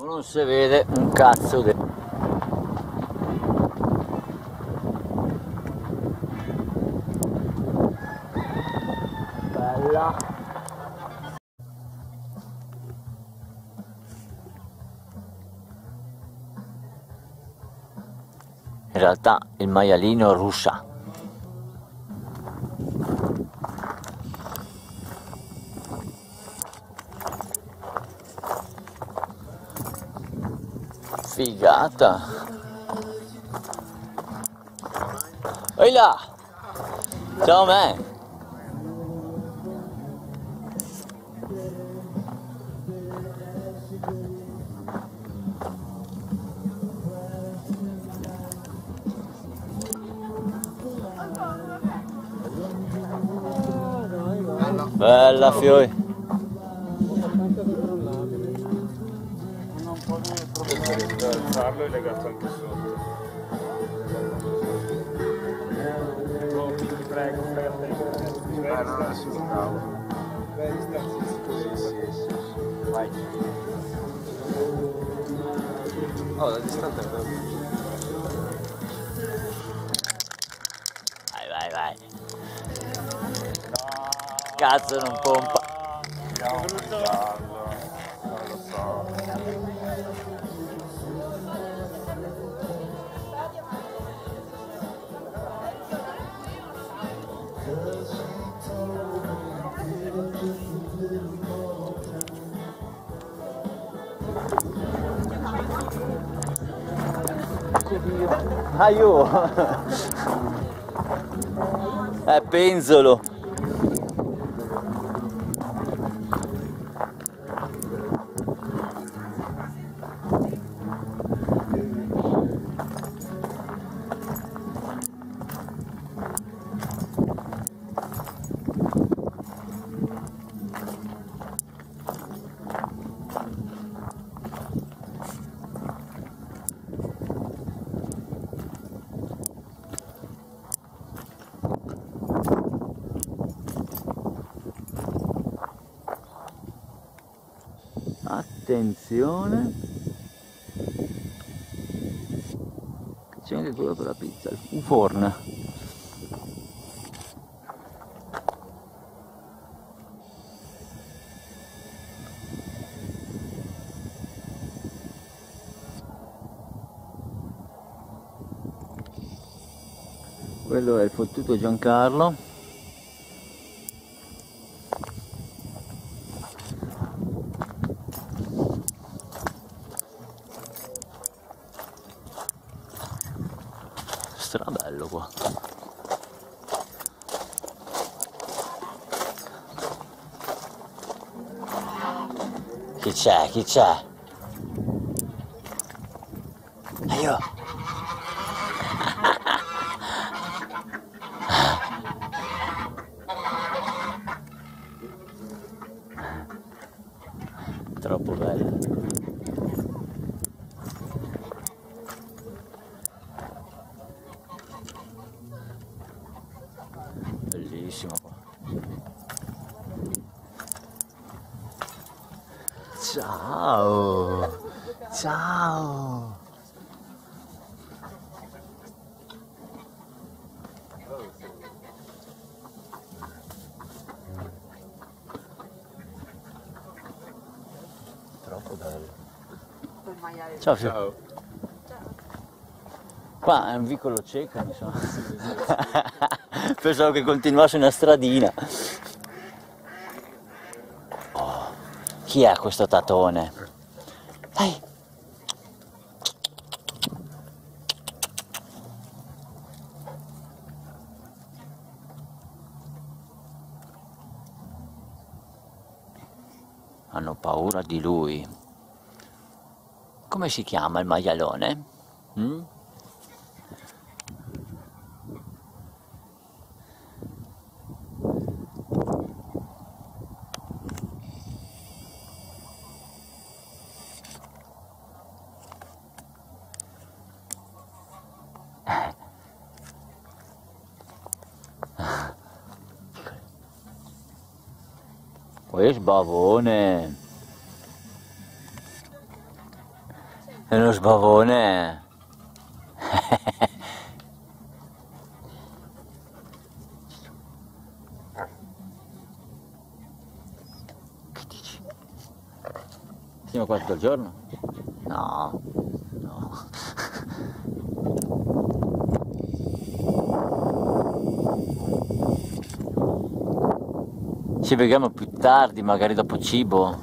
Non si vede un cazzo di... Bella. In realtà il maialino russa. Figata. Ehi là. Ciao me. Bella fioi. Un po' di problemi per alzarlo è legato anche sotto. Ti prego, stai attento. Non è sul cavo. Sì. Vai. Oh, la distanza è bella. Vai. Cazzo non pompa. Che brutto. Non lo so. Aiuto! È penzolo! Attenzione, che c'è anche quello per la pizza, un forno. Quello è il fottuto Giancarlo. Strabello qua. Chi c'è? Aiuto! Troppo bello. Bellissimo qua. Ciao! Troppo bello. Ciao Fio. Qua è un vicolo cieco, insomma. Pensavo che continuasse una stradina. Oh, chi è questo tatone? Dai! Hanno paura di lui. Come si chiama il maialone? Sbavone. È uno sbavone. Che dici? Stiamo qua tutto il giorno? No, no. Ci vediamo più tardi, magari dopo cibo.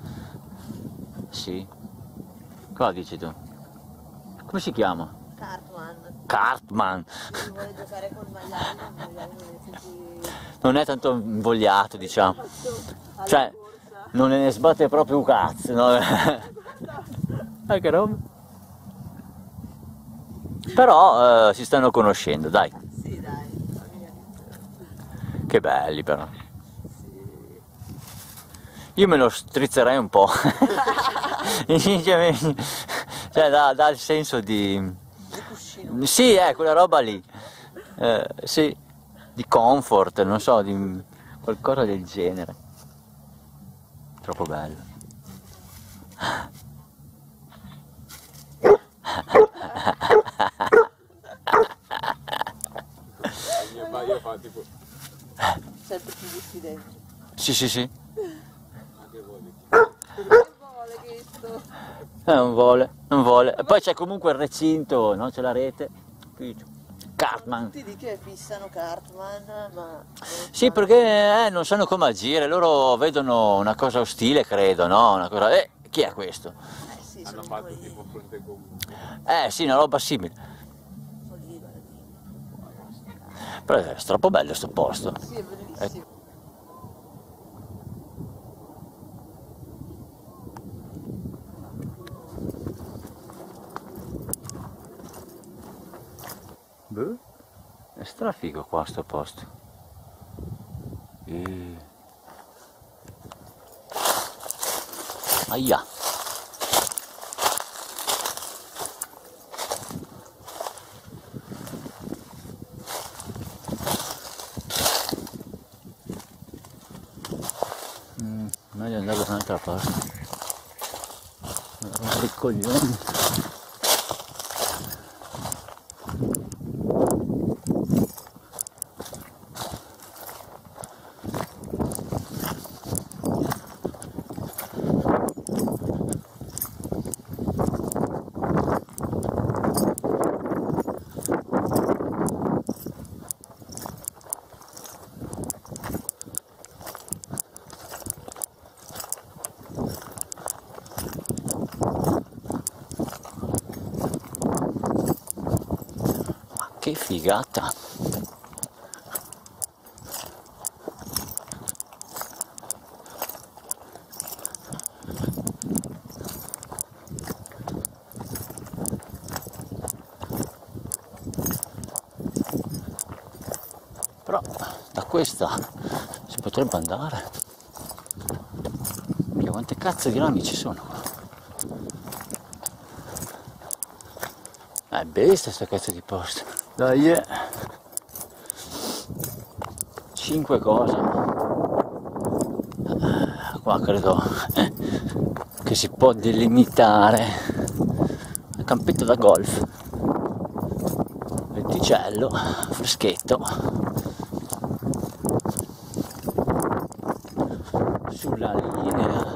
Sì. Cosa dici tu? Come si chiama? Cartman. Cartman. Chi vuole giocare col maiale, il maiale Non è tanto invogliato, diciamo. alla Cioè, corsa. non ne sbatte proprio un cazzo, no? Che roba. Però si stanno conoscendo, dai. Sì, dai. Che belli però. Io me lo strizzerei un po'. Cioè dà il senso di... Il cuscino. Sì, quella roba lì. Sì, di comfort, non so, di qualcosa del genere. Troppo bello. Io fa tipo... Sempre più diffidente. Sì, sì, sì. Che vuoi? Che vuole questo? Non vuole, non vuole. E poi c'è comunque il recinto, no? C'è la rete. Cartman. Tutti di che fissano Cartman, ma... Sì, perché non sanno come agire, loro vedono una cosa ostile, credo, no? Una cosa... chi è questo? sì, Hanno sono fatto quelli... tipo fronte comune. Sì, una roba simile. Sono lì, guarda lì. Però è troppo bello sto posto. Sì, è bellissimo. Beh, è strafigo qua sto posto. Aia. Meglio andare da un'altra parte. Rompo i coglioni. Che figata! Però da questa si potrebbe andare. Minchia, quante cazzo di rami ci sono qua? È bestia sta cazzo di posto. Dai, 5 cose. Qua credo che si può delimitare il campetto da golf. Venticello, freschetto. Sulla linea.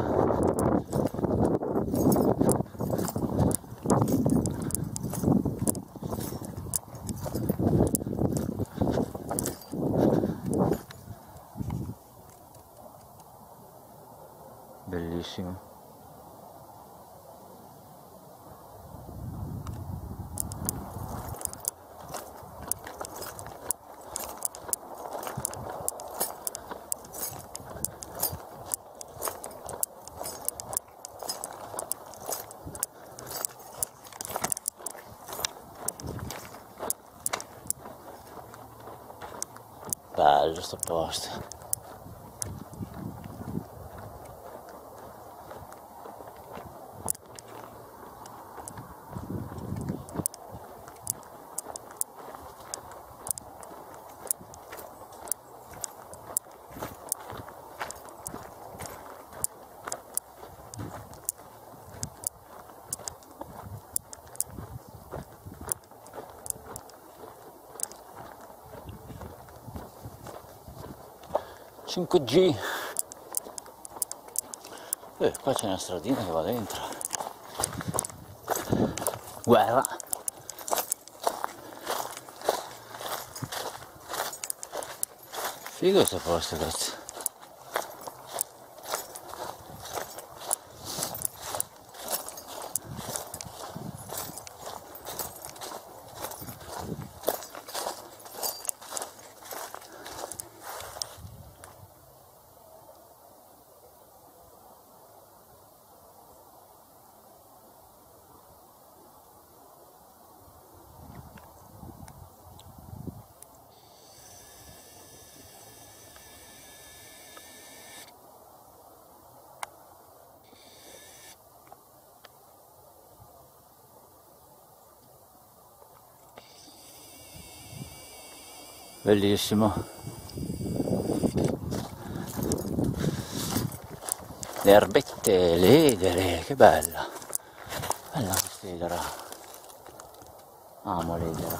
Bellissimo. Bello sto posto. 5G. Qua c'è una stradina che va dentro. Guerra. Figo questo posto, cazzo. Bellissimo. Le erbette, l'edere, che bella. Bella quest'edera. Amo l'edera.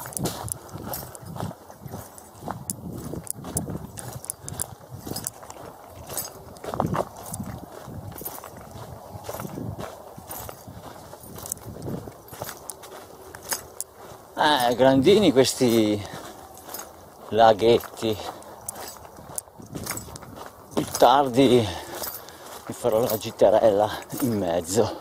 Grandini questi laghetti. Più tardi mi farò la giterella in mezzo.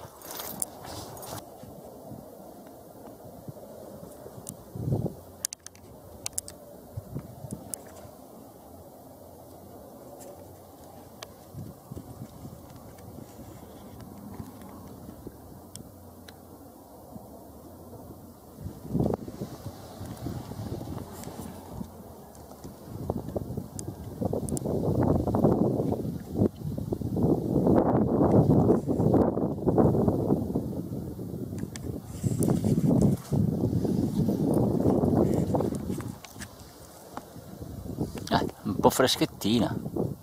Un po' freschettina.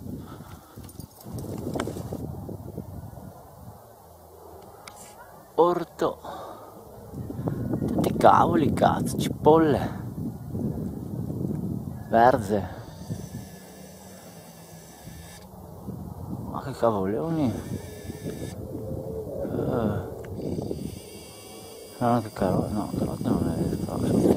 Orto. Tanti cavoli, cazzo, cipolle. Verze. Ma che cavolioni. Sono anche carote, no, carote non è vero.